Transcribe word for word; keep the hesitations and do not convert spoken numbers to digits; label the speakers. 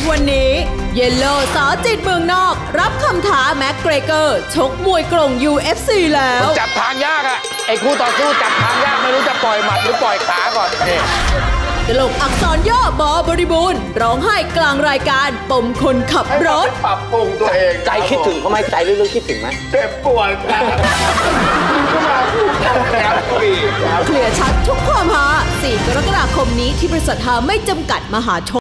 Speaker 1: วันนี้เยลโล่สาวจิตเมืองนอกรับคำท้าแม็กเกรเกอร์ชกมวยกรง ยู เอฟ ซี แล้ว
Speaker 2: จับทางยากอะไอ้คู่ต่อสู้จับทางยากไม่รู้จะปล่อยหมัดหรือปล่อยขาก่อนนี่
Speaker 1: ตลกอักษรย่อบอบริบูรณ์ร้องไห้กลางรายการปมคนขับรถ
Speaker 3: ปรับปรุงตัวเอง
Speaker 2: ใจคิดถึงเขาไหมใจลึกๆคิดถึงไหม
Speaker 3: เจ็บปวดครับ
Speaker 1: เคลียร์ชัดทุกความฮาสี่กรกฎาคมนี้ที่บริษัทฮาไม่จำกัดมหาชน